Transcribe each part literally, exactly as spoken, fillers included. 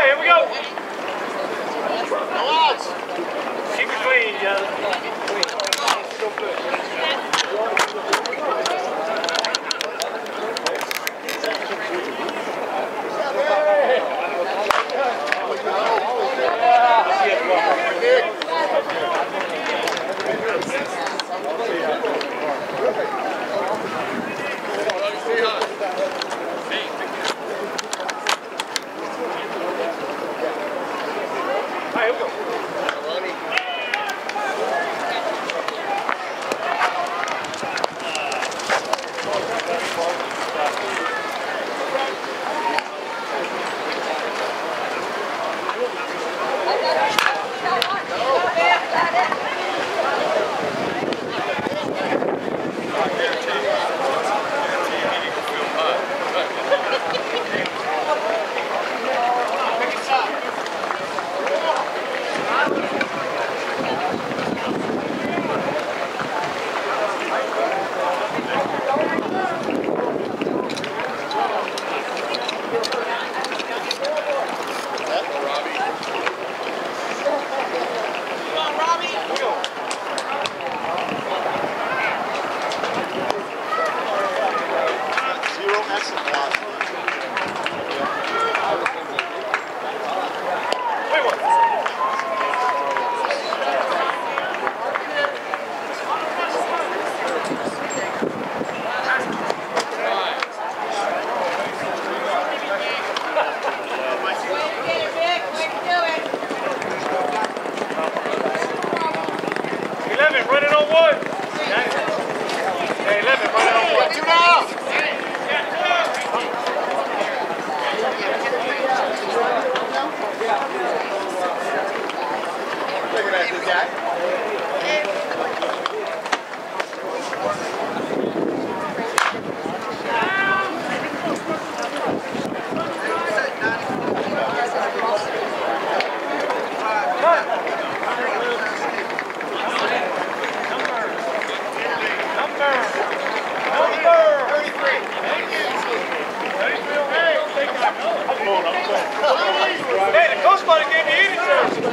here we go. Keep it clean, Joe. Hey, the coach buddy gave me eighty turns.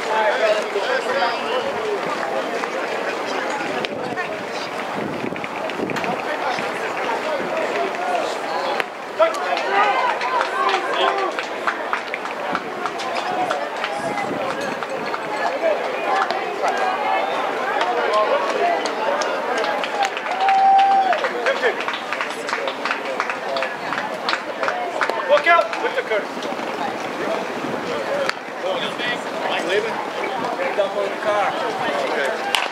Look out with the curve. Mike leaving? Gotta dump on the car. Okay.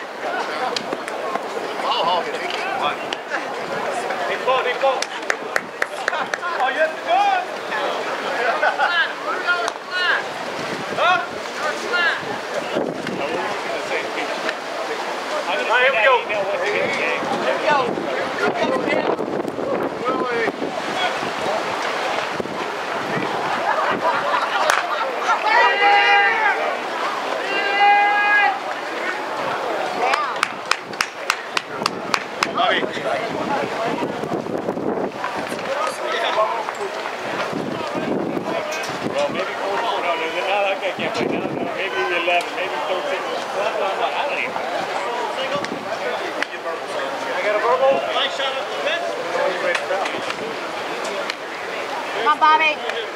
I'll hog it. What? They fall, they fall. Oh, you have to go. Huh? All right, here we go. Here we go. Here we go. Well, maybe fourteen. No, no, I can't play now. No, maybe eleven, maybe thirteen. I don't even know. I got a verbal. Nice shot up the fence. Come on, Bobby.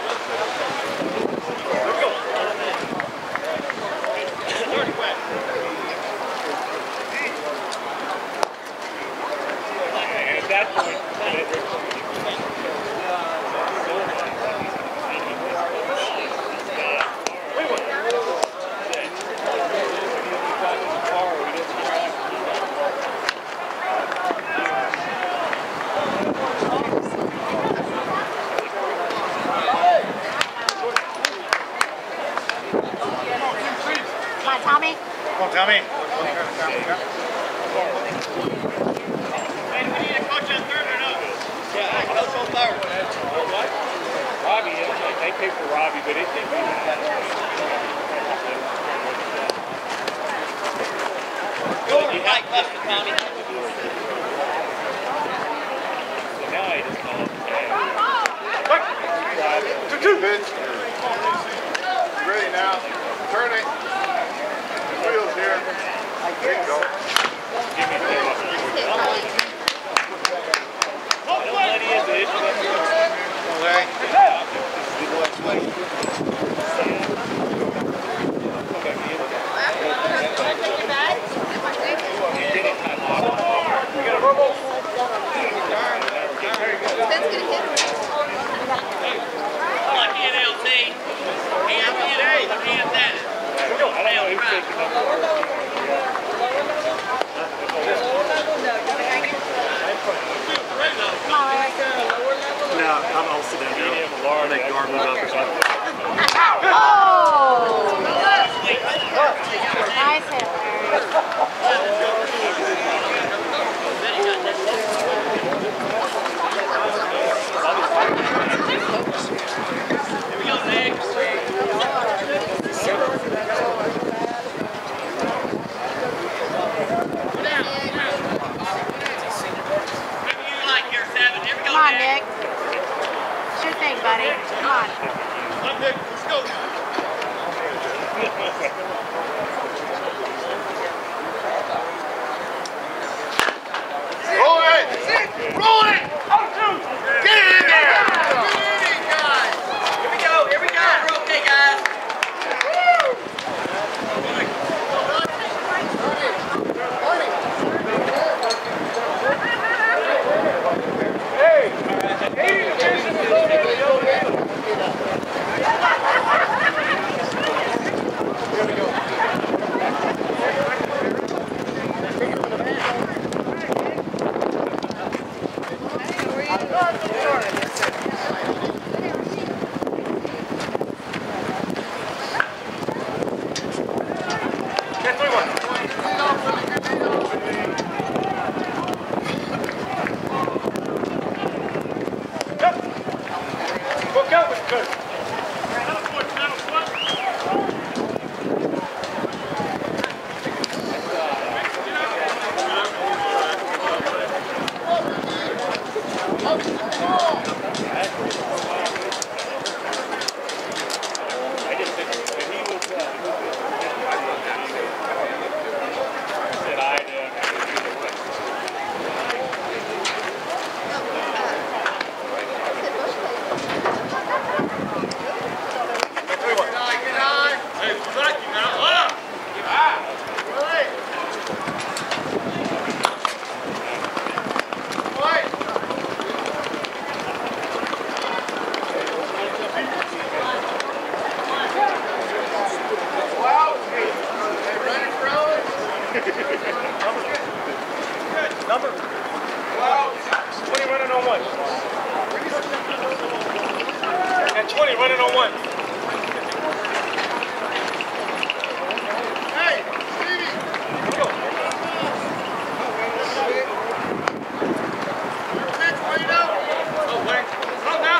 Let's go. And at that point, Tommy. Come on, Tommy. Hey, we need a coach on third or no? Yeah, coach on third. What? Robbie, they pay for Robbie, but it didn't mean that. Go over, Mike, left to Tommy. So now I just call him. Two, two. Turn it. Wheels here. There you go. Give me that. Don't let it in, bitch. Oh, Larry. Good boy, sweaty. You got a verbal? That's gonna hit. Lucky and L T. Hands in, hands down. I don't know who's taking up for Come on, Larry. No, I'm all sit down now. medium, large. Make Gar move up or something. Oh! Nice hit, Larry. Here we go, next. Whatever you like here, Seven. Here we go, Come on, next. Nick. It's your thing, buddy. Come on. Come on, Nick. Let's go. Roll it! Roll it! Get it in there! Here we go, here we go. We're okay, guys. Number? twenty running on one. And twenty running on one. Hey, Stevie! Go. Pitch, wait up! Oh, wait. Come now.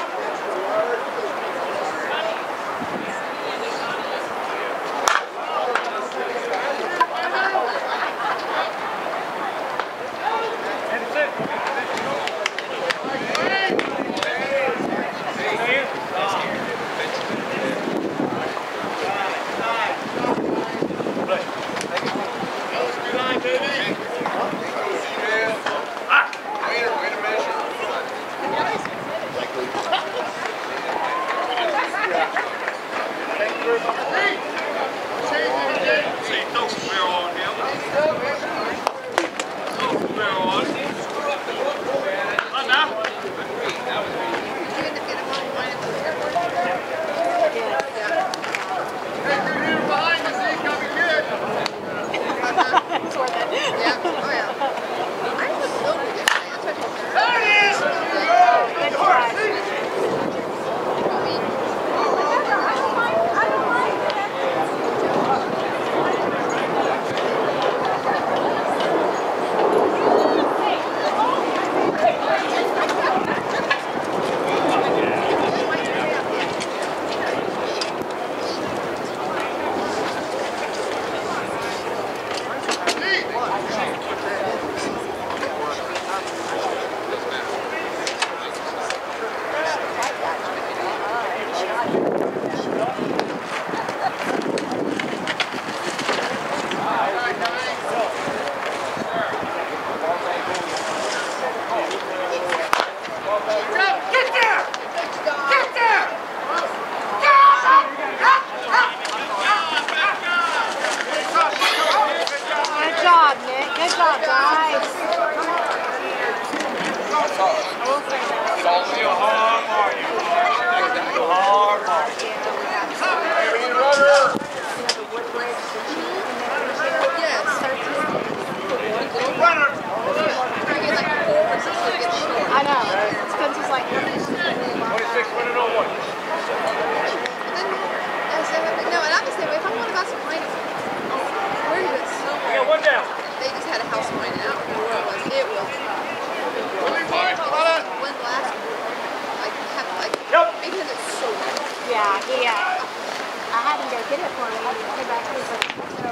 Yeah. I had him go get it for me. I came back and he was like, so.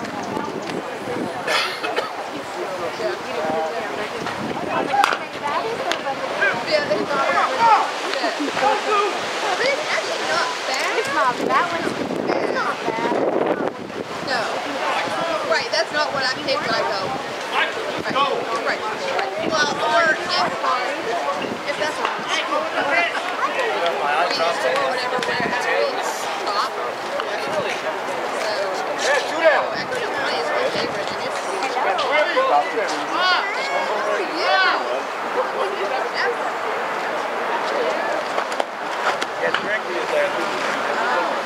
Yeah, it's not bad. But it's actually not bad. It's not that one's it's not bad. No. Right, that's not what I think when I go. Right, right, right. Well, or if, if that's what I'm saying. Or whatever, where it has to be top. So, no, actually, mine is my favorite, and it's yeah. Get directly in there.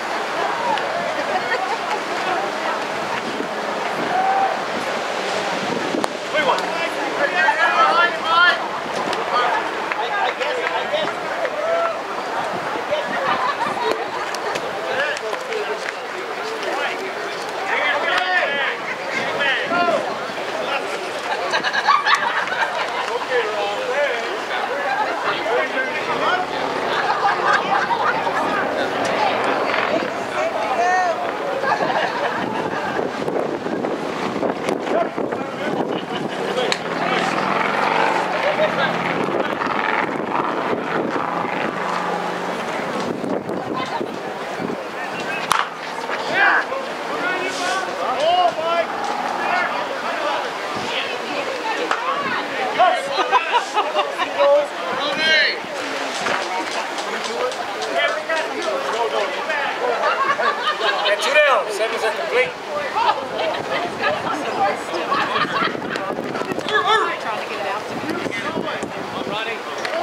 Sevens are complete. Trying to get it out to me. I'm running.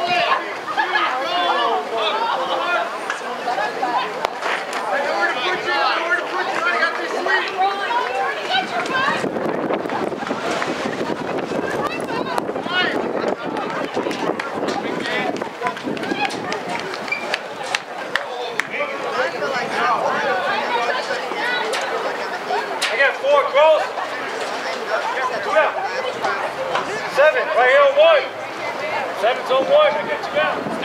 I got four cross. Seven, right here on one. Seven's on one, I got you out.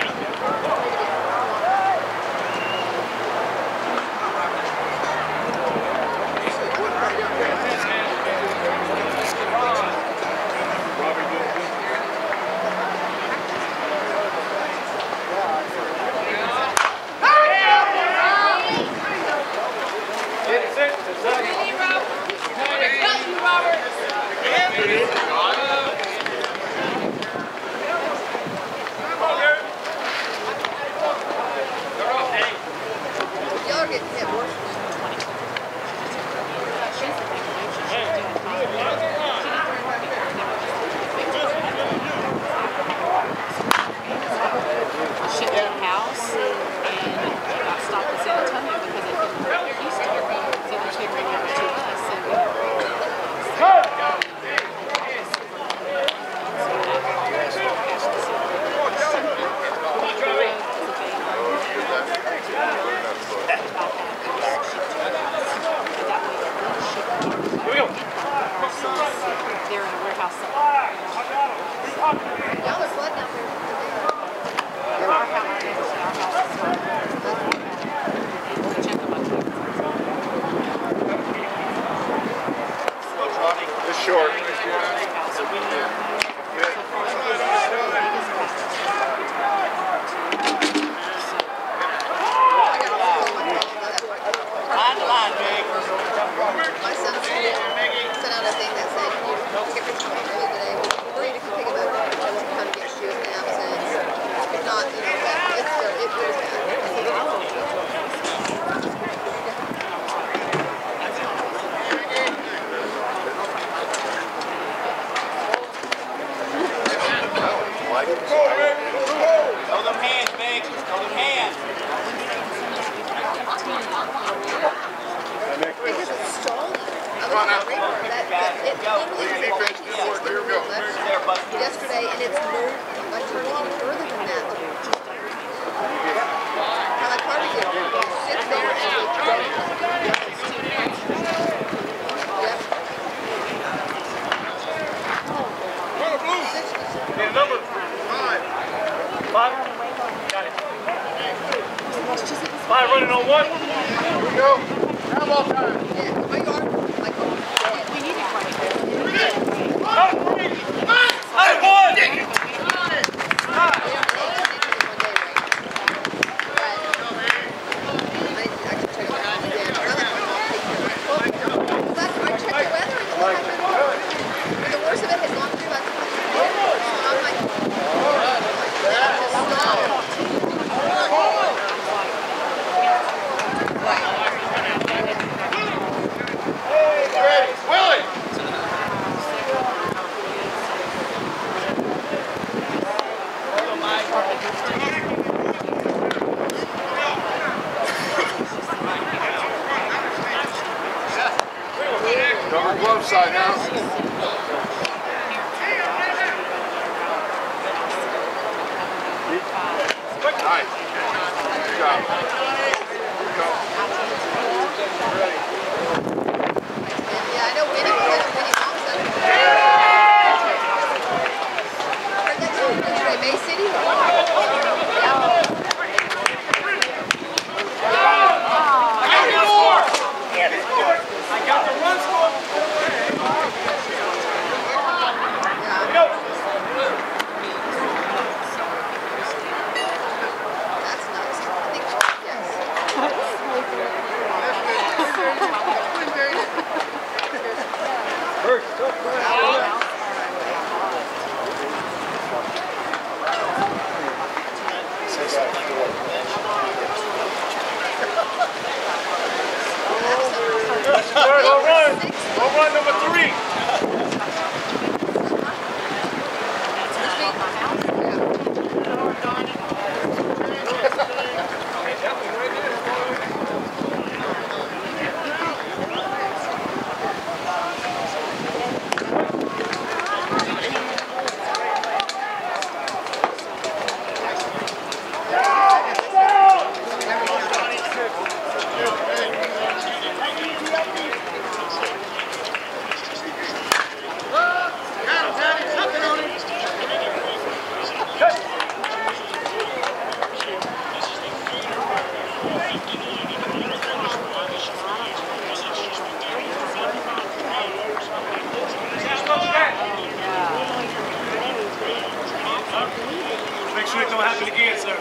Short. My son sent out a thing that said, you know, get your early today. Or you can pick it up and tell them how to get shoes in absence. If not, you know, that it's still, it goes bad. Throw them hands, Meg. Throw them hands. Because it's stolen. I was on record that, that it literally yesterday, and it's moved like turning even further than that. How like hard to get sit there and look. Yep. Need a number? Five. Five? Got it. Five running on one. go. Now ball time. Yeah, my yard. Like, We need it right. I won! Ready. Willie. Double glove side now. Nice. Good job. Good job. Ready. Yeah, I know Winnie was in Winnie Thompson. Heard that too. Did you Bay City? I got the run score. That's nice. I think, yes. Third home run. Home run number three. Make sure it don't happen again, sir.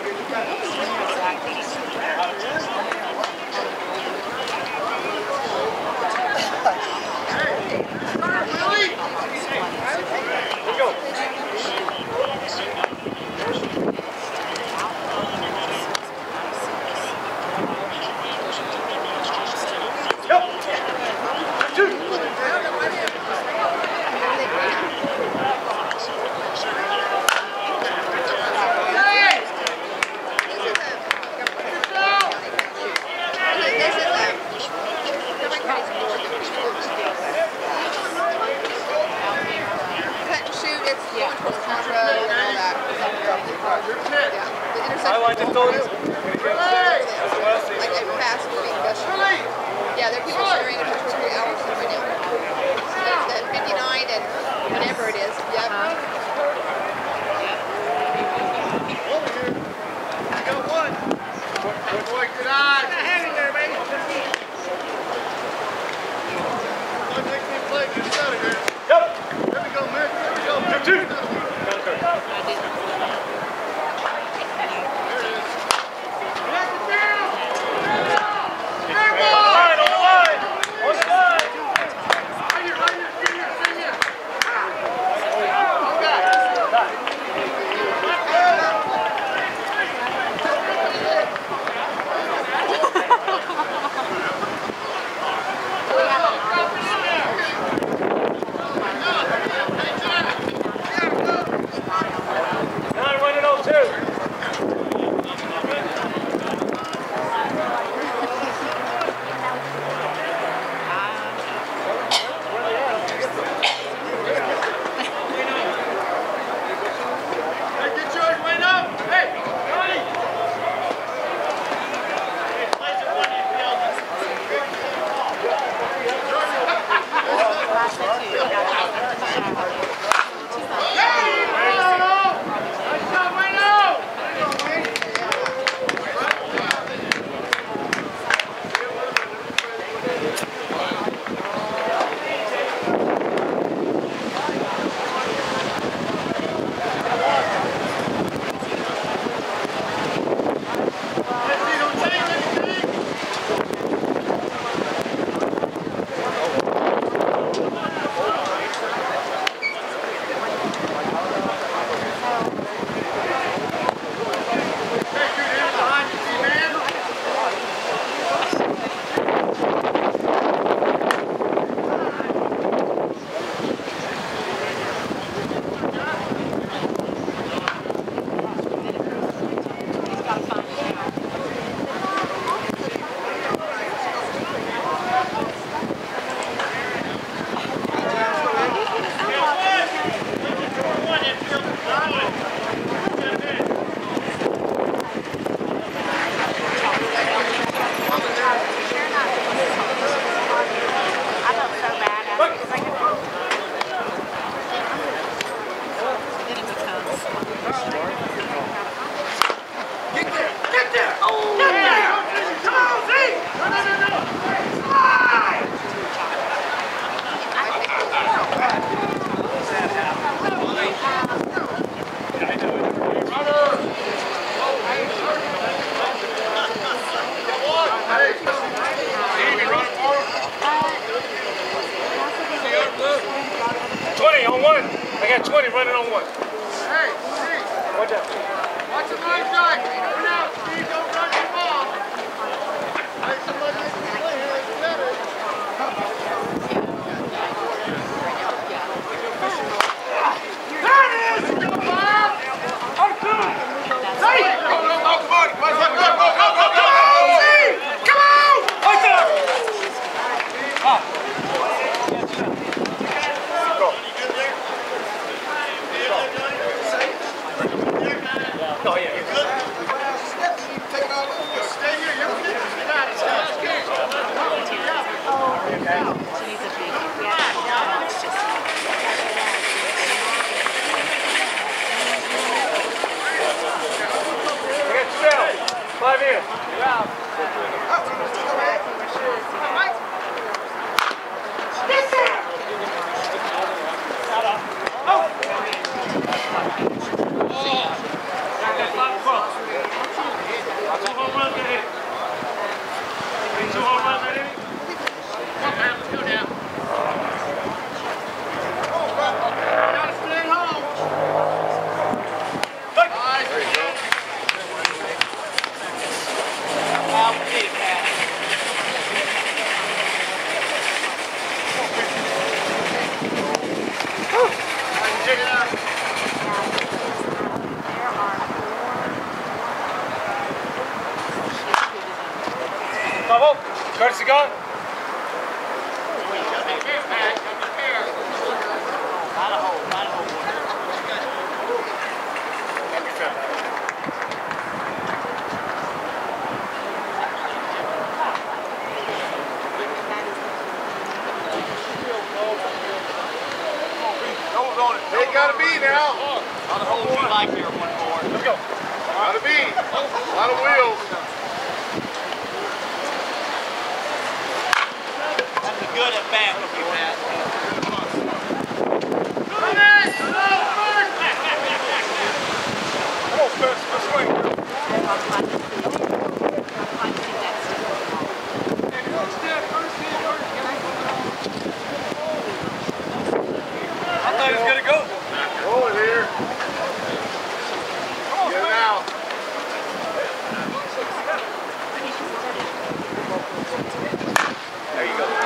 Here we go. Yep. Two. I like the total. Like a fast moving bus. Yeah, there are people sharing it for two or three hours right now. There's that fifty-nine and whatever it is. Yep. Over here. I got one. Good boy, good eye. Hang in there, baby. One makes me play. Get us out of here. Yep. There we go, man. There we go. Two, two. There it is. Back it down. on one. I got twenty running on one. Hey, Steve. Watch out. Watch the line shot. Run out, Steve. Don't run the ball. Hey, somebody needs to play here. It's better. There it is. Go, Bob. I'm good. Hey. Go, go, go, come on. Go, go, go, go, go, go, go. Steve, come on. Watch out. Ah. Oh, yeah. You're good. Stay here. You're good. You got it. I got two down. Five in. You're out. Bravo. Courtesy gone. They gotta be now. I'll hold you like there one more. Let's go. Gotta be. A lot of wheels. That's a good at bat with you, Matt. Come on, Spence. Let's swing. I thought he was going to go. Roll it here. Get it out. There you go.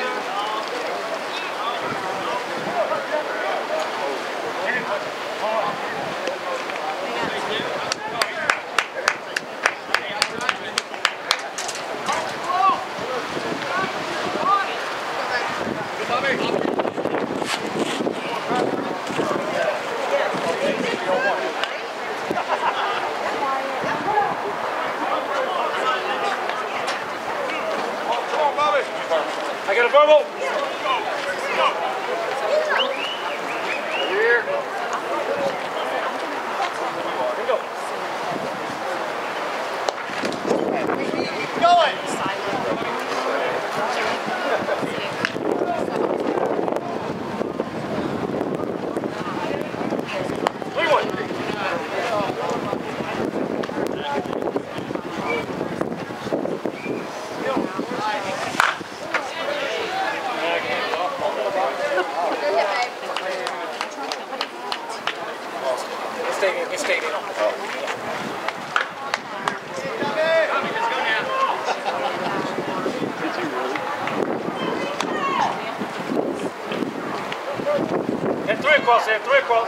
I got a verbal. Here. Keep going. Three one. It stayed in. And three across there, three across.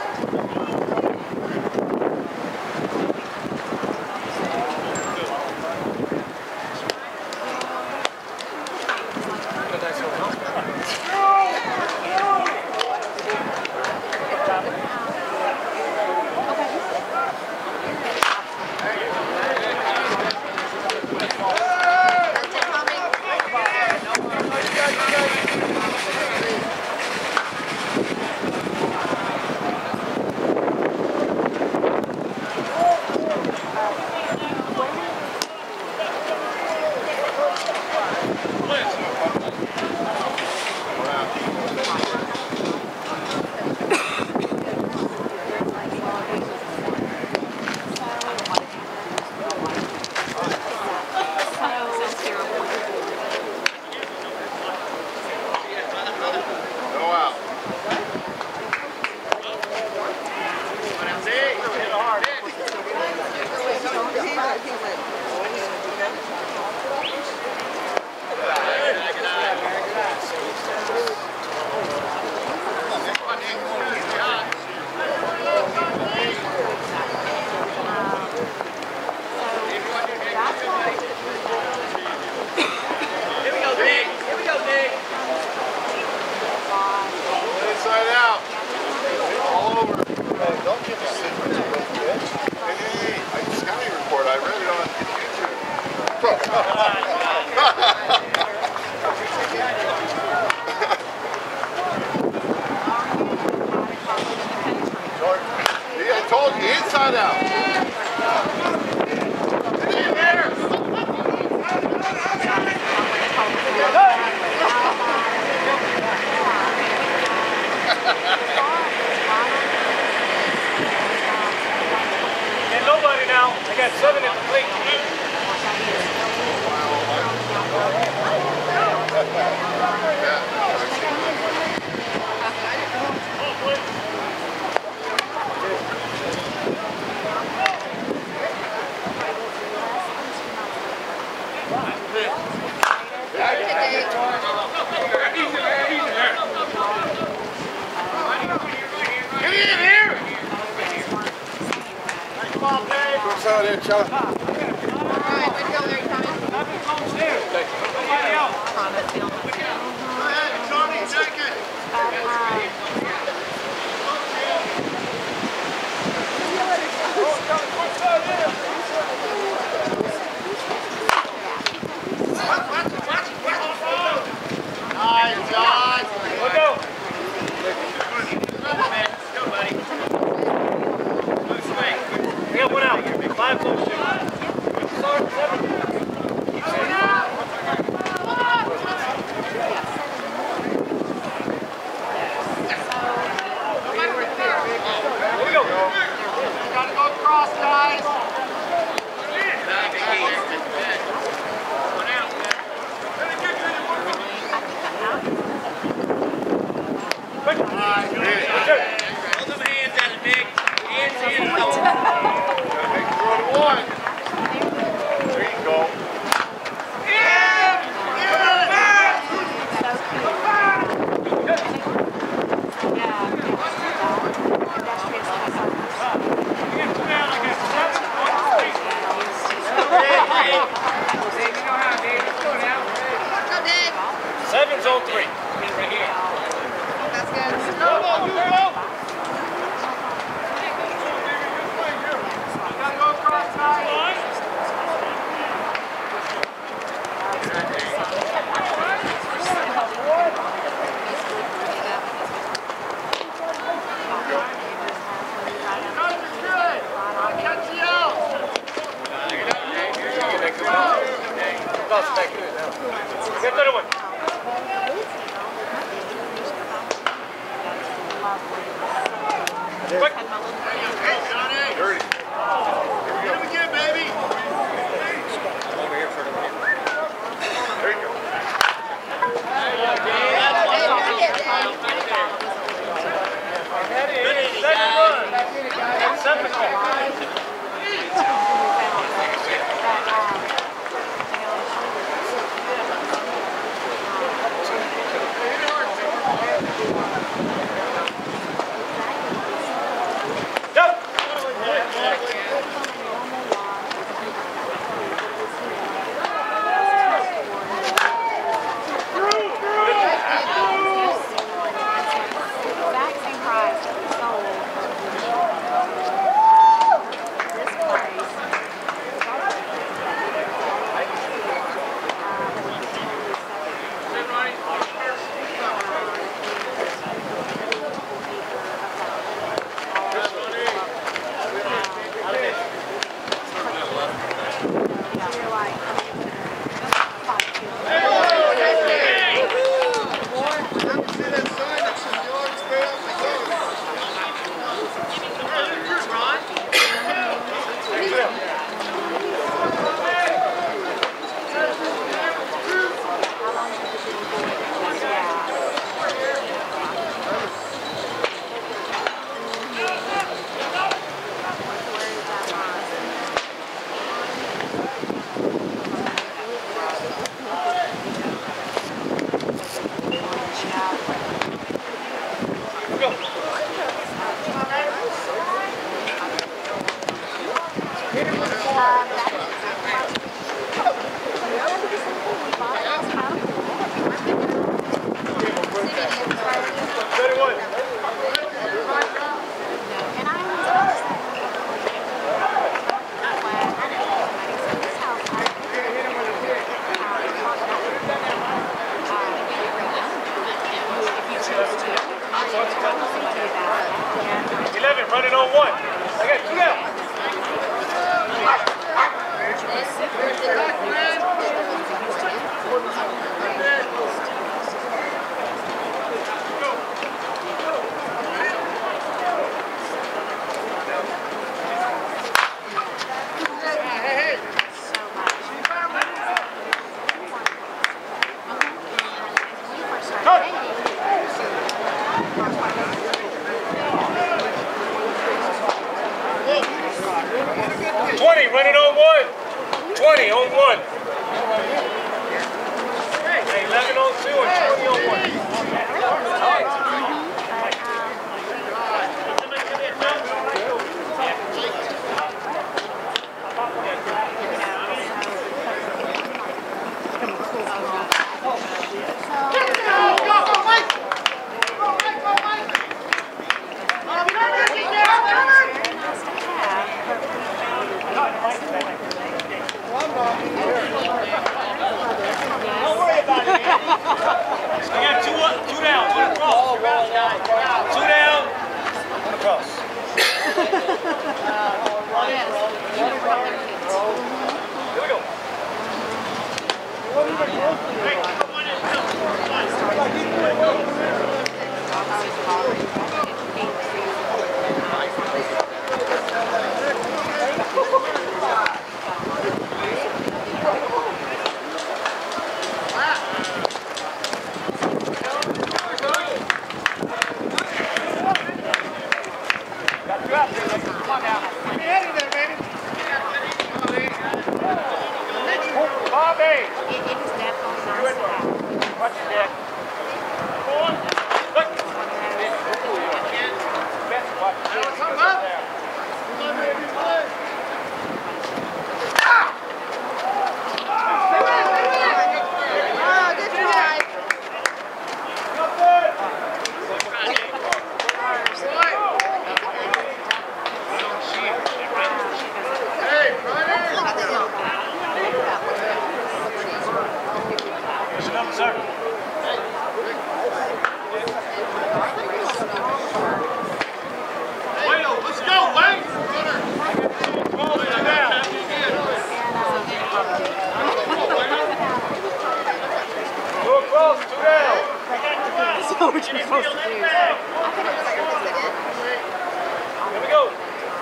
side there, Charlie. All right, way to go, Larry Thomas. Thomas, film. Go ahead, Charlie, jacket. Nice, John. Go, go. Go, buddy. Go swing. We got one out. Five close shoot. Start seven. Here we go. Gotta go across, guys. One out. Quick. Hold them hands at it, Nick. Hands in. One. There you go. Go, Dave. Seven, zone three. That's good. Gotta go across, guys. Get that one. Quick. Hey, Johnny. Dirty. Get him again, baby. Over here for the win. There you go. Hey, bring it, Dave. Second run. Seven o'clock. Go. Exact same price that we sold. This price. Eleven, running on one. I got two out. Twenty, running on one. Twenty on one. Eleven on two and twenty on one. sir. Wait, let's go, Wayne! Cross two down. Go across, two down. That's what you're supposed to do. Here we go.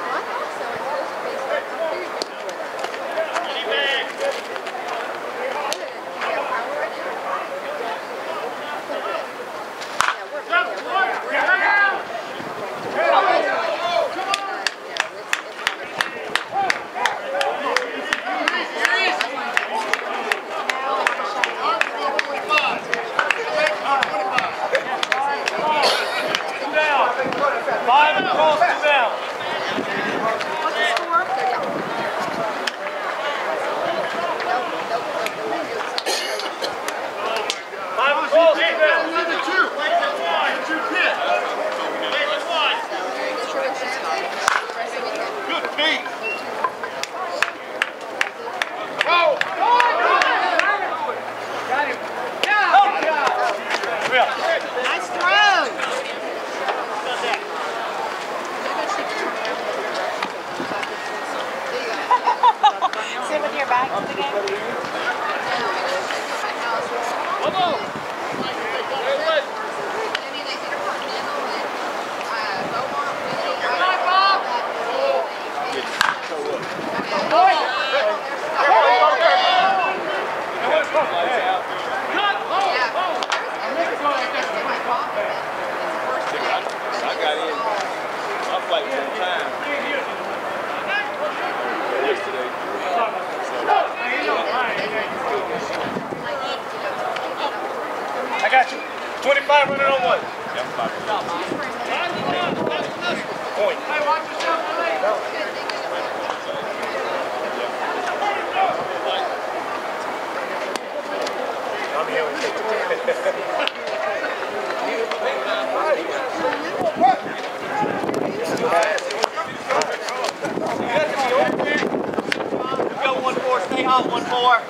Five across, two down. What's the score? Five across, two down. Another two! Two hit! Good feet! Go! Nice throw. Sit with your back to the game. Come on. I got in. I'm fighting full time. Yesterday. I got you. twenty-five running on one. Point. Hey, watch yourself, I'm here with you. Go one four, stay hot, one four.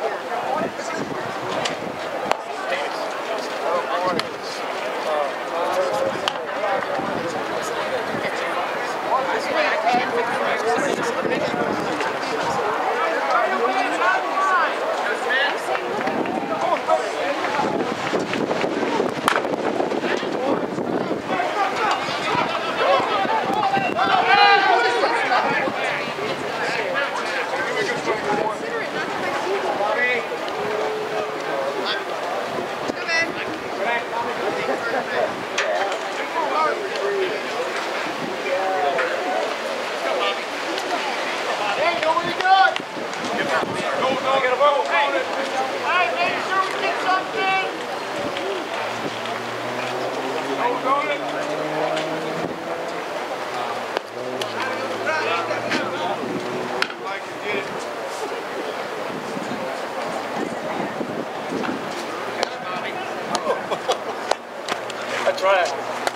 That's right.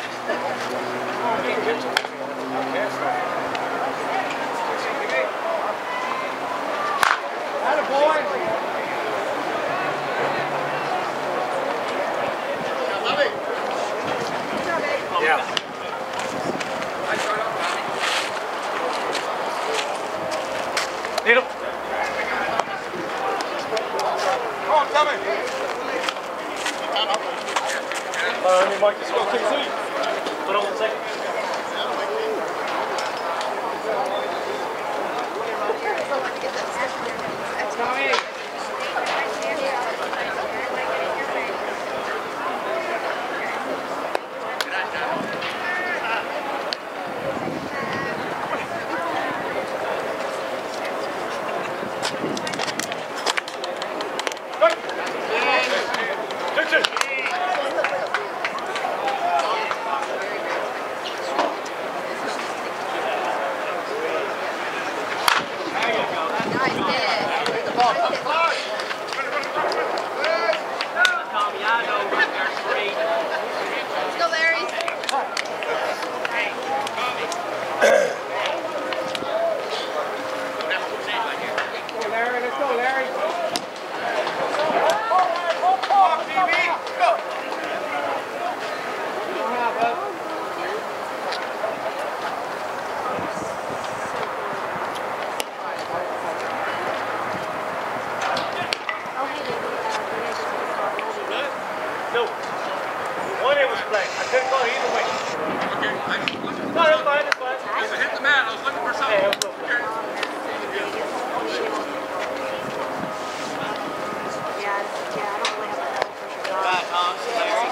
Yeah. Need him. Come on, come in. Uh, let me mark this. Go, take a seat. Hold on one second. Nice hit. The ball. No. One it was playing. I couldn't go either way. Okay, I just looking No, that's fine, that's fine. I hit the mat. I was looking for something. Hey, I'm so Okay. Yeah, yeah, I don't really have that pressure. Right, Tom. Larry.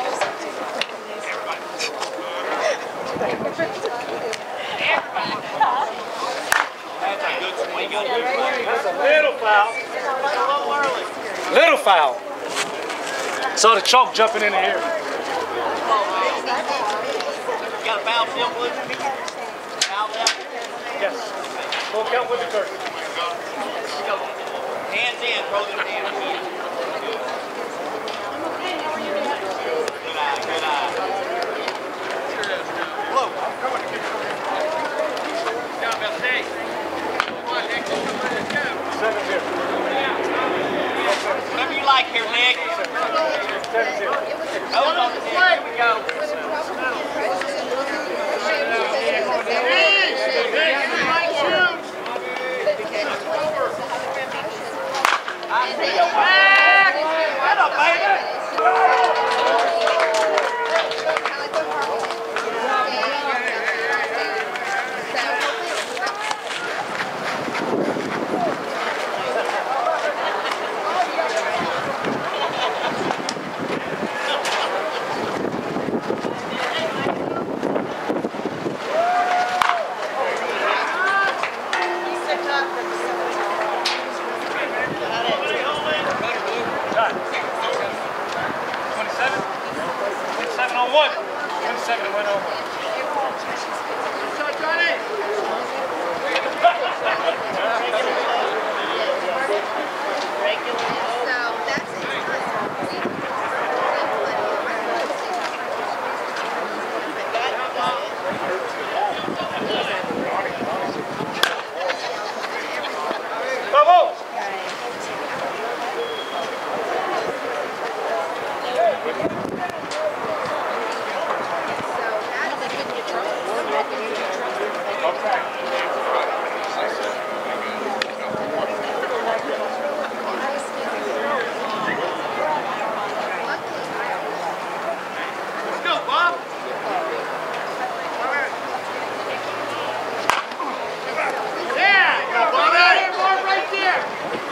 That's a good swing. You got a good swing. That's a little foul. A little early. Little foul. Saw the chalk jumping in the air. You got a foul still, Blue? Foul left. Yes. Full count with the curtain. Hands in, throw them hands in. Good eye, good eye. Blue. Down about six. Seven zero. Whatever you like here, Nick. Seven zero. Hold on the play. Here we go. Get up, baby. twenty-seven? twenty-seven on one. twenty-seven went over. Vamos! Let's go, Bob. Yeah! Go, Bobby! More right there!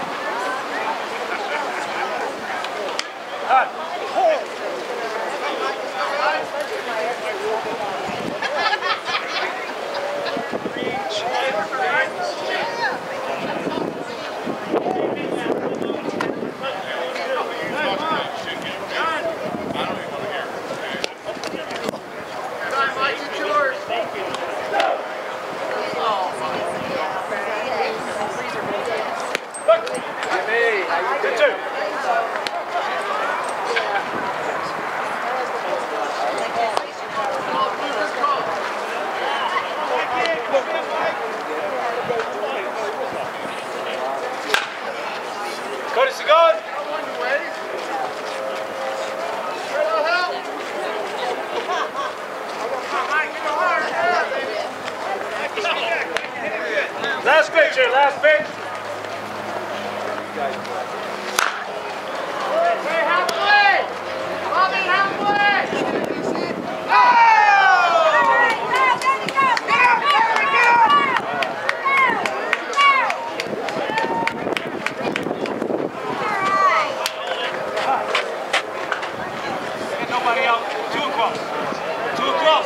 Good two. Courtesy God. Last pitch here, last pitch. Hey, halfway! Bobby, halfway! Oh! Ain't nobody out. Two across. Two across.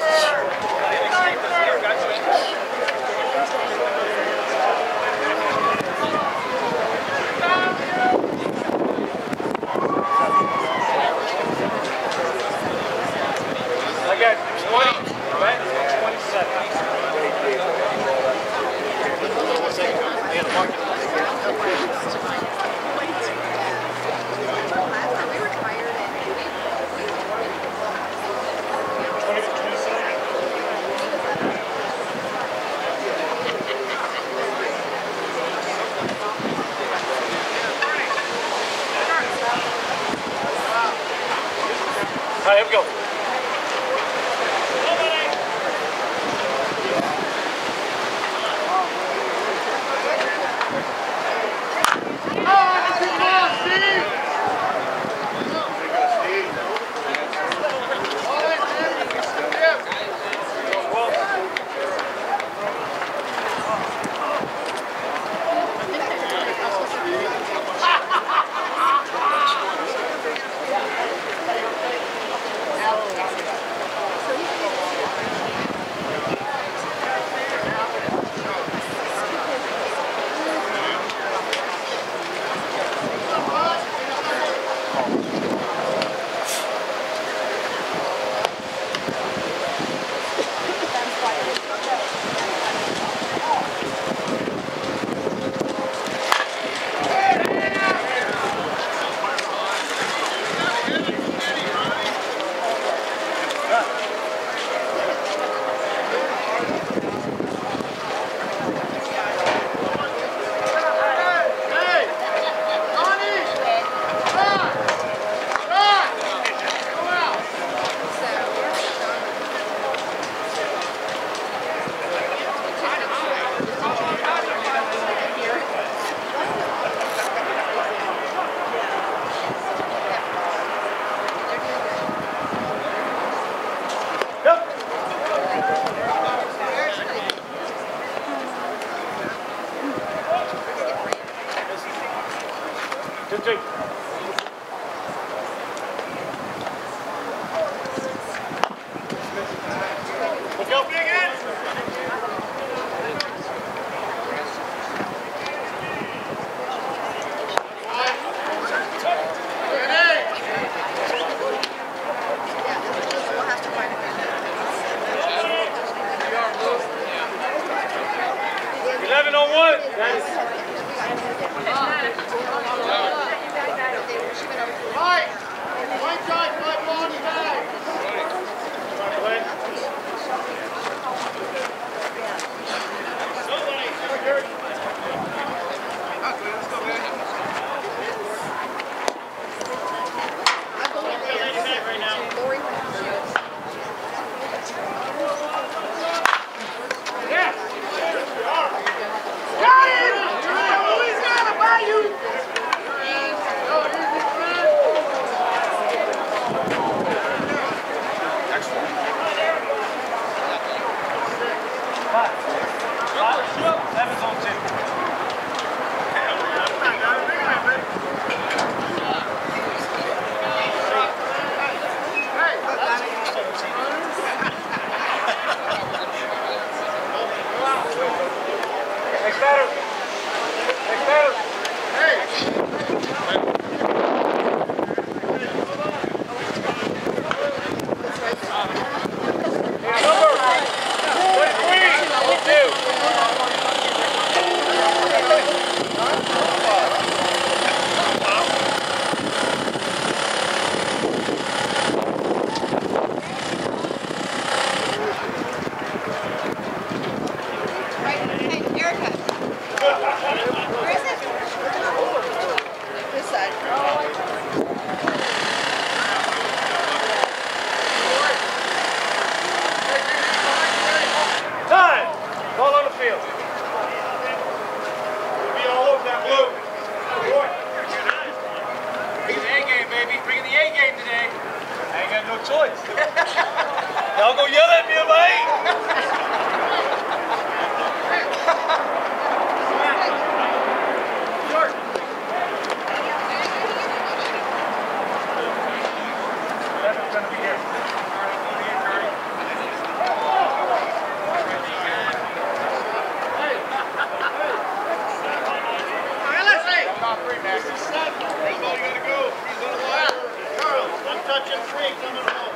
I got twenty, right? twenty-seven. All right, here we go. Oh, that's a ball, Steve! choice. Y'all go yell at me if I ain't. That's gonna be here. Touching three, coming home.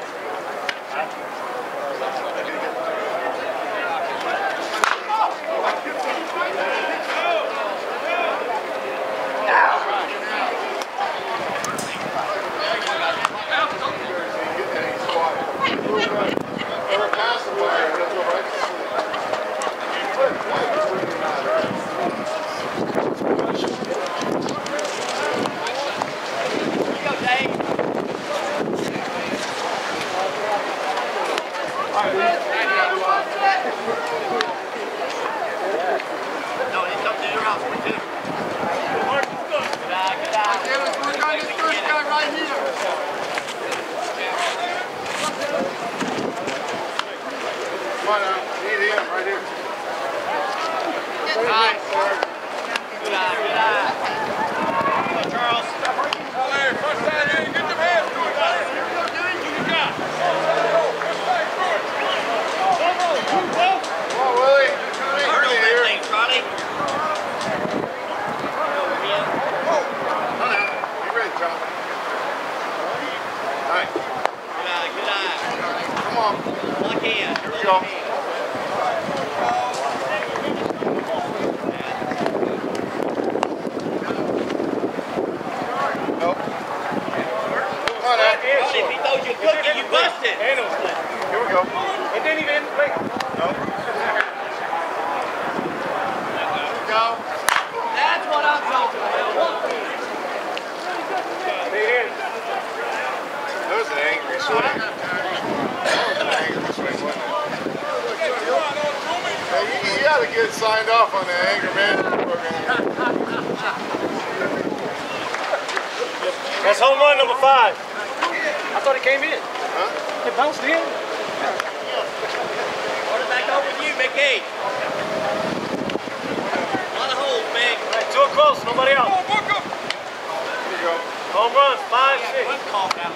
Signed off on the anger management program. That's home run number five. I thought it came in. Huh? It bounced in. Put it back over with you, Mickey. A lot of holes, Mick. Right, two close, nobody out. There you go. Home run, five, six. One call out.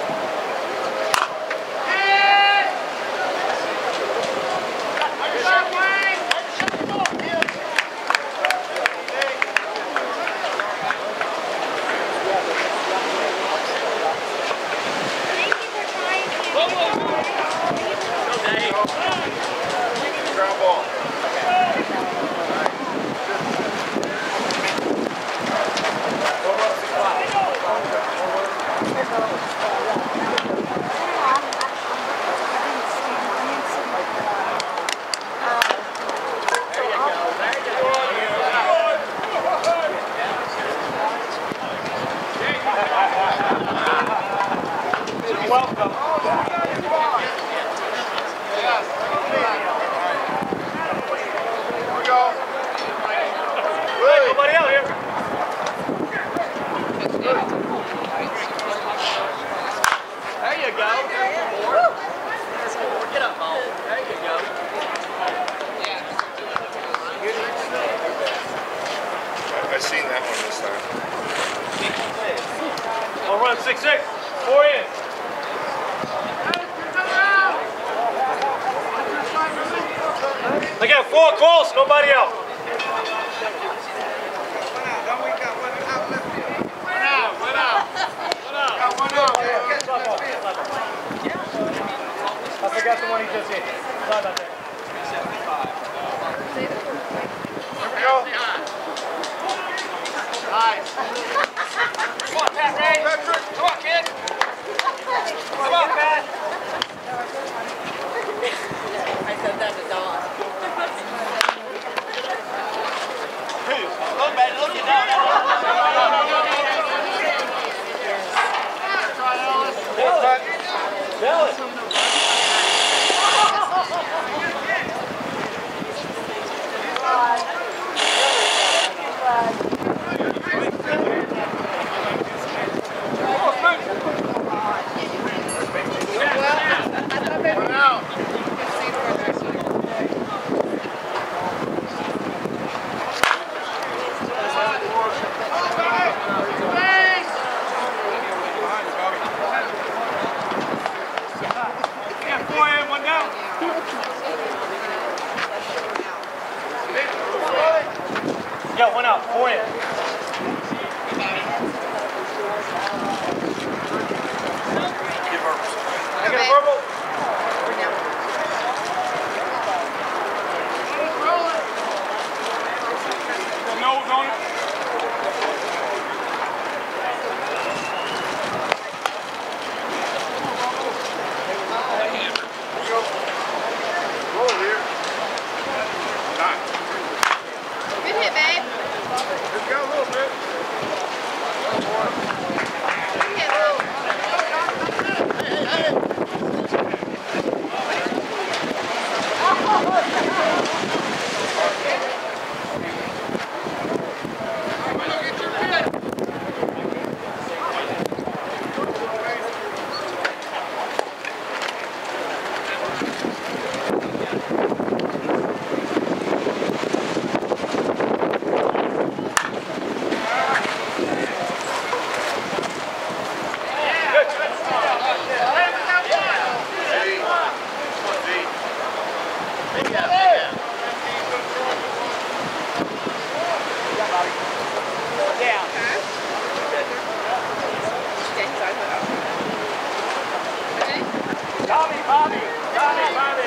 Six, six, four in. I got four calls, nobody out. I forgot the one he just hit. Sorry about that. Here we go. Nice. Come on, Pat Ray. Patrick, come on, kid. Come on, Pat. I said that to Dawn. Look, man, look at that. Tell it. Yeah, one out, four in. I get a verbal. Nose on it. Roll here. Nine. Good hit, babe. Let's go a little bit. Good hit, Will. Tommy, Bobby, Tommy, Bobby.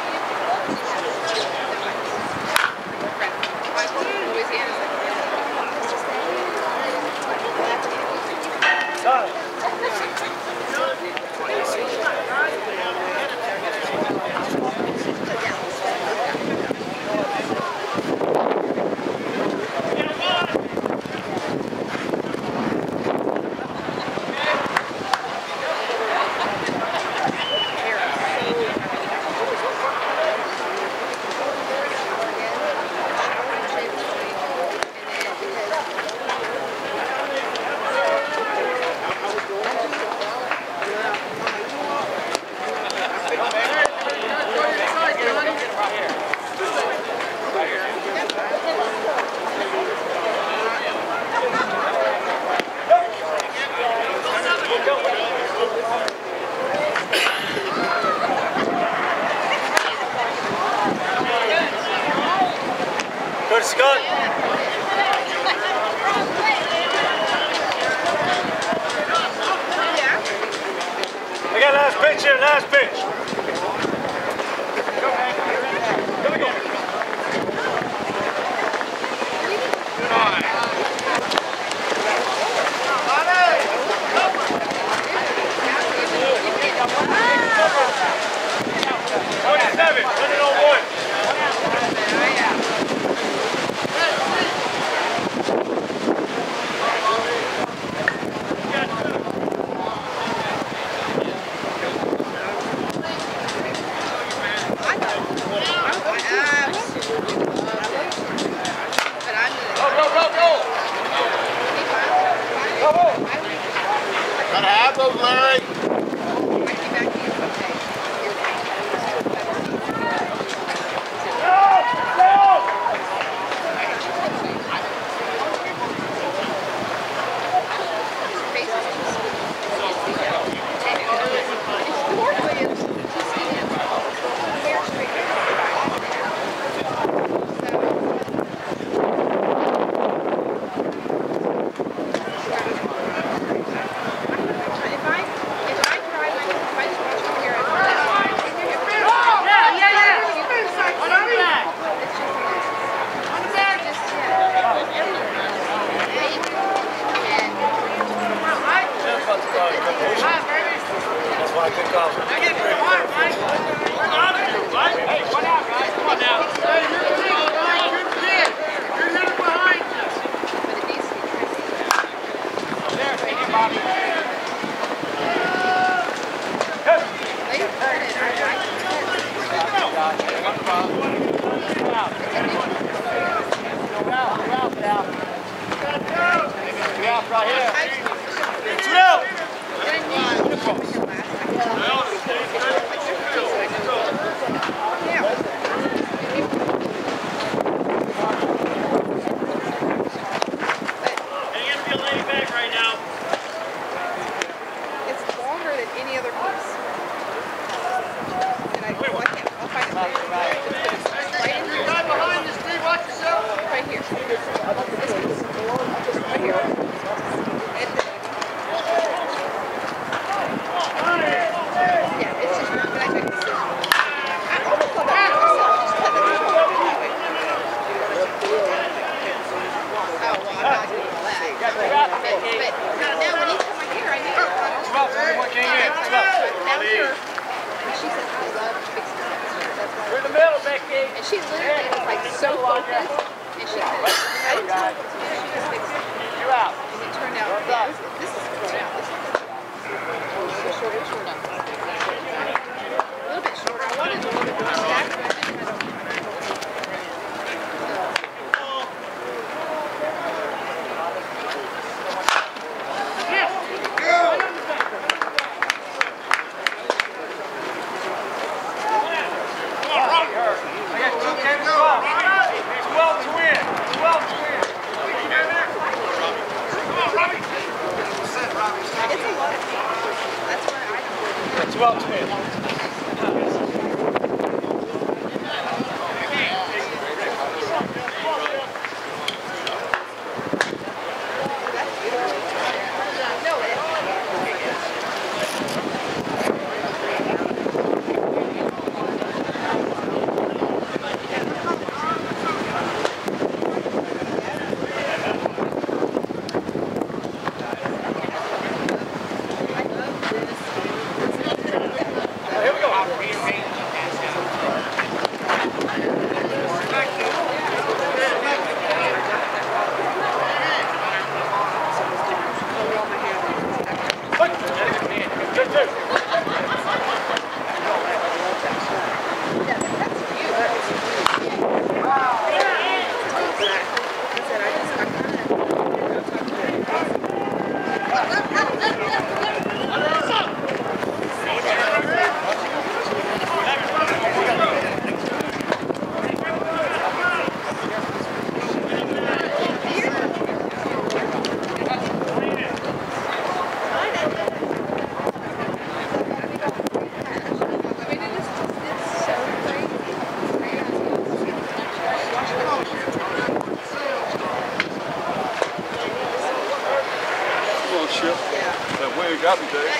Done. Go to Scott. I got last pitch here, last pitch. Here we go. twenty-seven, one oh one. Gotta have those, Larry. That's why I couldn't call him. Hey, one out, guys. Come on now. Hey, you're the leader, guys. You're the kid. You're hitting behind you. There, take it, Bobby. Right here. Two out. It's longer than any other piece. And I, well, I can't. her, and she said, I love fixing things. That's why. We're in the middle, Becky. And she literally was like so focused, and she could, I didn't tell her, she was fixing it. You out. And it turned out, yeah, this, this is good. Yeah, this is good. A shorter, shorter. A little bit shorter. I wanted a little bit more stacked, but I didn't have twelve to win. That way got me, Dave.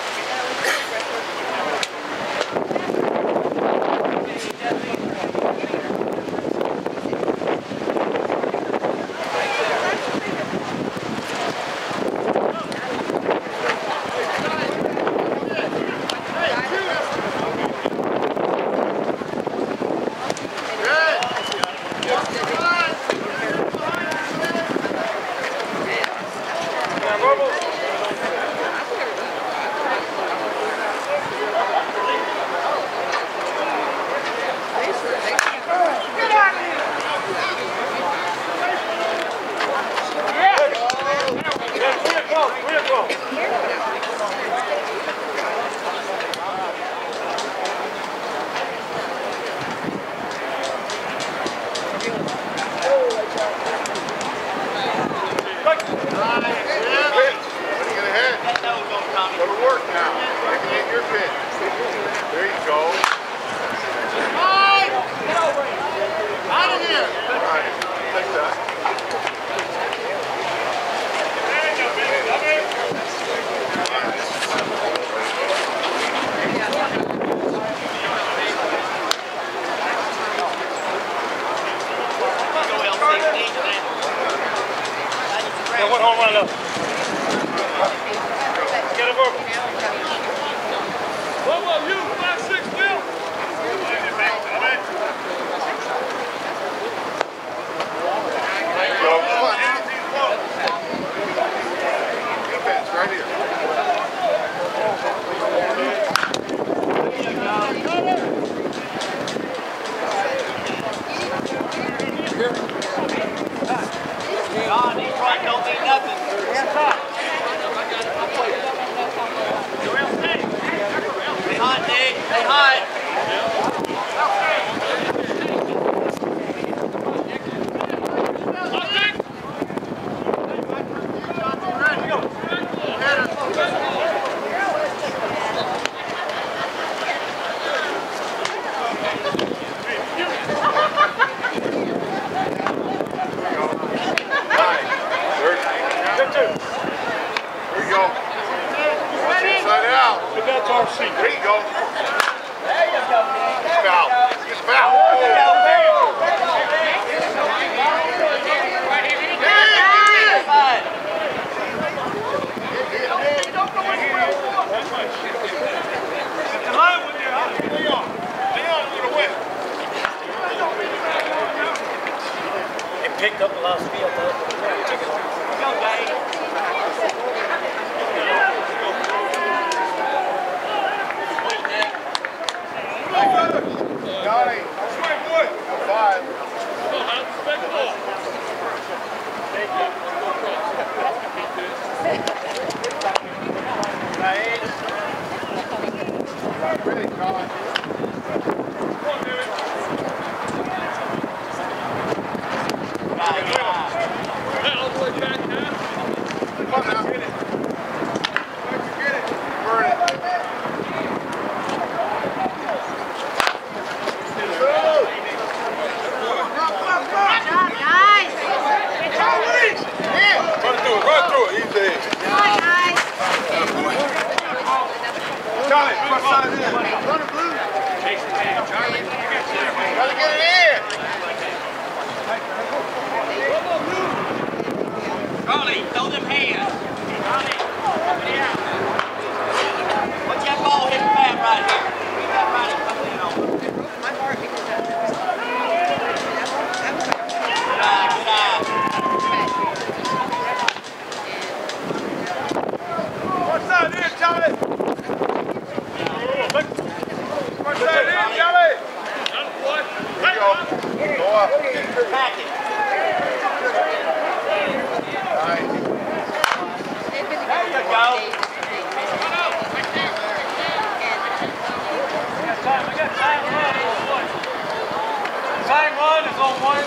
One home run left. Get a verbal. One more, you, five, six, Bill. Defense right here. God, these front don't mean nothing. Stay hot, Nick. Stay hot. There you go. There you go, man. Get foul. Get foul. Come on. Charlie, what side is it? Runner blue. Chase the man, Charlie. Gotta get it in. Charlie, throw them hands. Charlie, yeah. Watch that ball hit the mat right here. Get that body coming in on. My heart because that was Good eye, good eye. What side is it, Charlie? What side is it, Charlie? Here you go. Go up. Back it. Nice. There you go. Time, I got time one is on one. Time one is on one.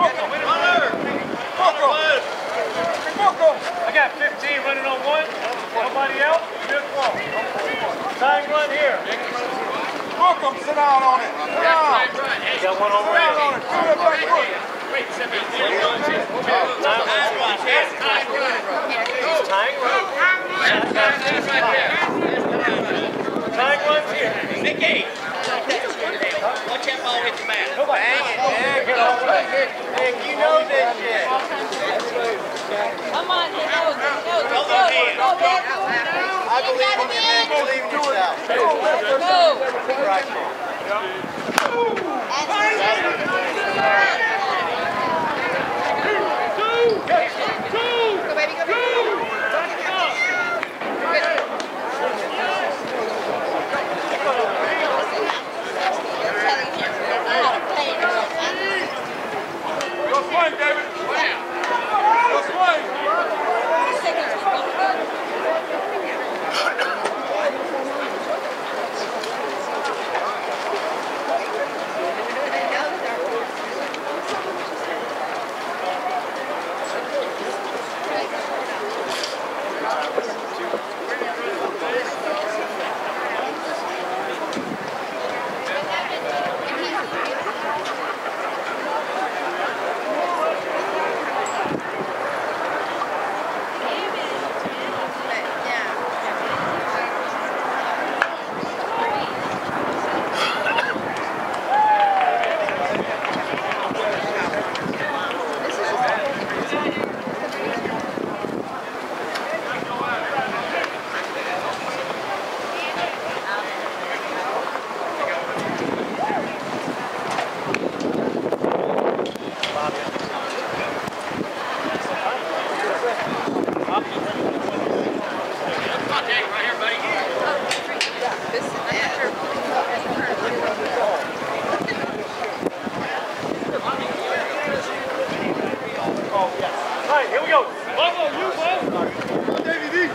I got fifteen running on one. Nobody else? Just one. Time one here. Book them. Sit down on it. Sit down. Got one on Sit down on it. Sit back foot. Wait, time run. Time run. Time run. Time one's here. Nicky. Watch that ball hit the mat. Nobody. Nick, you know this shit. Come on, he knows, he knows. Throw them hands. Go, Nick. I believe in you, man. Believe in yourself. Go, baby, go, baby. Go swing, David. Go swing. Right, here we go. Logo, you, bud. Davey D.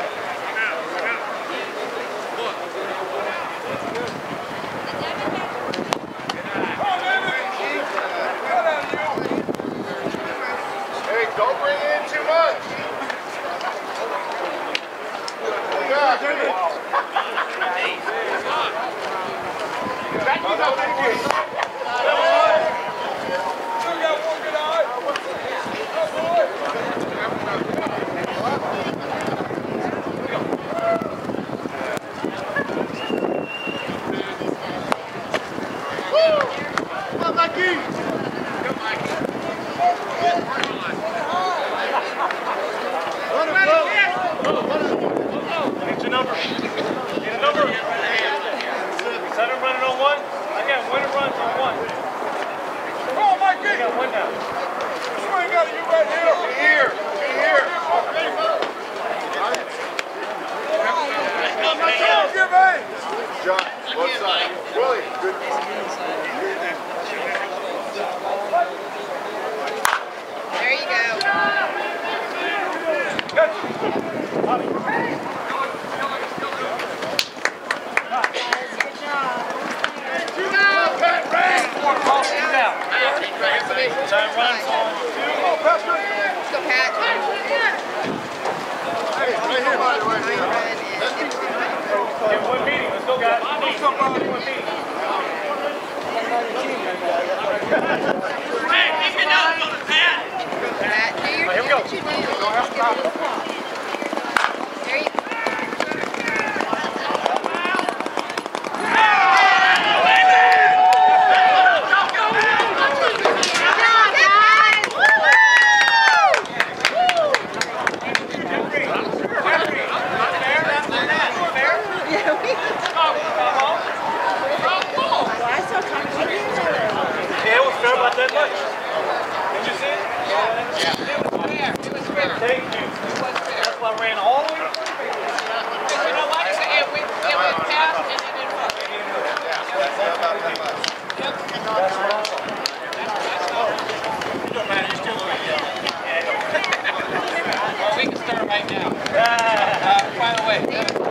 Hey, don't bring in too much. Yeah, Come on, Mikey. Run it, Will. Get your number. Get a number. Set him running on one. I got winner runs on one. somebody with me. Hey, keep your nose on it, Pat. Pat, do your, Here we do go. what you do. There you go. Yeah, it was fair about that much. Did you see it? Yeah. It was fair. It was fair. Thank you. That's why I ran all the way. You know what? It went, it went past and it didn't work. It don't matter. You're still winning. Well, we can start right now. Uh, by the way.